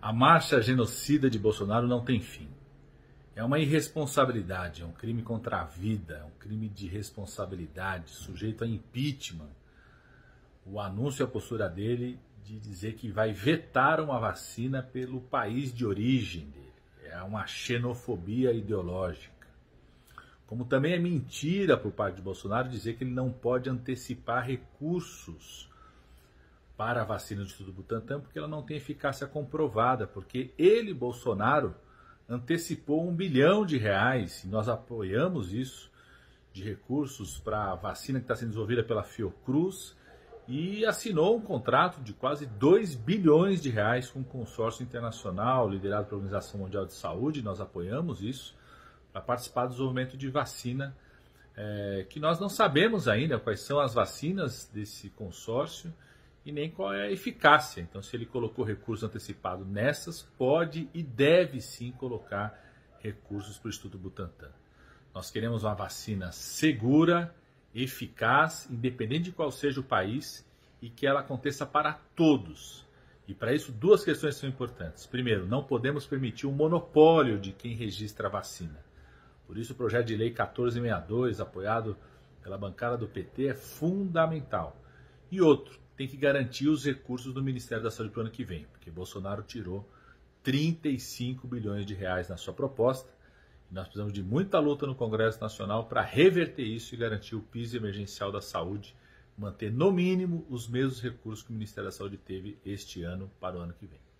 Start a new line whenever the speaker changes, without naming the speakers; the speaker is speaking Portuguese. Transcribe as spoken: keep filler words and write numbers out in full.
A marcha genocida de Bolsonaro não tem fim. É uma irresponsabilidade, é um crime contra a vida, é um crime de responsabilidade, sujeito a impeachment. O anúncio e a postura dele de dizer que vai vetar uma vacina pelo país de origem dele. É uma xenofobia ideológica. Como também é mentira por parte de Bolsonaro dizer que ele não pode antecipar recursos para a vacina do Instituto Butantan, porque ela não tem eficácia comprovada, porque ele, Bolsonaro, antecipou um bilhão de reais, e nós apoiamos isso, de recursos para a vacina que está sendo desenvolvida pela Fiocruz, e assinou um contrato de quase dois bilhões de reais com um consórcio internacional liderado pela Organização Mundial de Saúde, nós apoiamos isso, para participar do desenvolvimento de vacina, é, que nós não sabemos ainda quais são as vacinas desse consórcio e nem qual é a eficácia. Então, se ele colocou recurso antecipado nessas, pode e deve sim colocar recursos para o Instituto Butantan. Nós queremos uma vacina segura, eficaz, independente de qual seja o país, e que ela aconteça para todos. E para isso, duas questões são importantes. Primeiro, não podemos permitir o monopólio de quem registra a vacina. Por isso, o projeto de lei quatorze sessenta e dois, apoiado pela bancada do P T, é fundamental. E outro, tem que garantir os recursos do Ministério da Saúde para o ano que vem, porque Bolsonaro tirou trinta e cinco bilhões de reais na sua proposta. E nós precisamos de muita luta no Congresso Nacional para reverter isso e garantir o piso emergencial da saúde, manter no mínimo os mesmos recursos que o Ministério da Saúde teve este ano para o ano que vem.